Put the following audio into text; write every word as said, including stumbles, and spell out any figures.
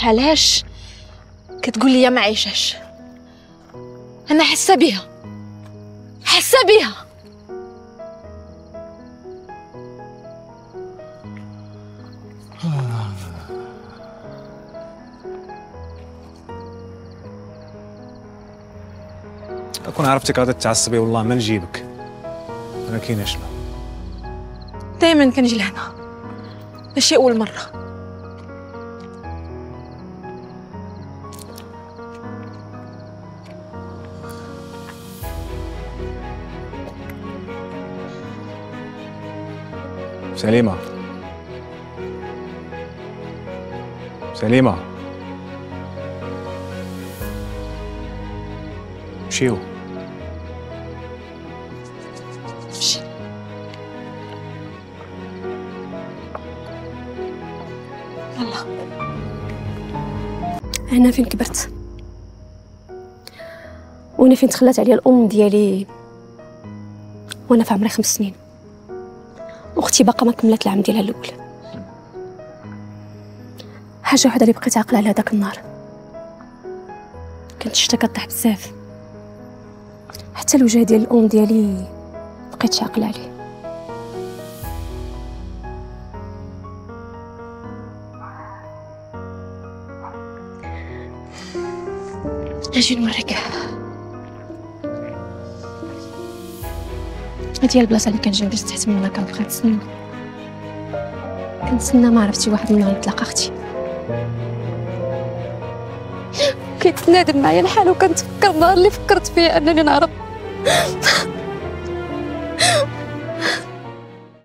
علاش كتقول لي ما عايشاش؟ انا حاسه بيها، حاسه بيها. كون عرفتك غادي تعصبي والله ما نجيبك. انا كاينه شنو؟ دايما كنجي لهنا، ماشي اول مره. سليمه سليمه مشيو. مشي. يلا. هنا فين كبرت، وانا فين تخلات عليا الام ديالي وانا في عمري خمس سنين، واختي باقا ما كملت العام ديالها الاول. حاجه وحده اللي بقيت عاقله على هذاك النهار، كنت الشتا كطيح بزاف، حتى الوجه ديال الام ديالي بقيت عاقله عليه. اجي نوريك، هادي هي البلاصه اللي كنجي باش تحت منها كنبقى نتسنى كنتسنى ما عرفتي واحد من نهار نتلاقى اختي. كيتنادم معايا الحال وكنتفكر النهار اللي فكرت فيه انني نهرب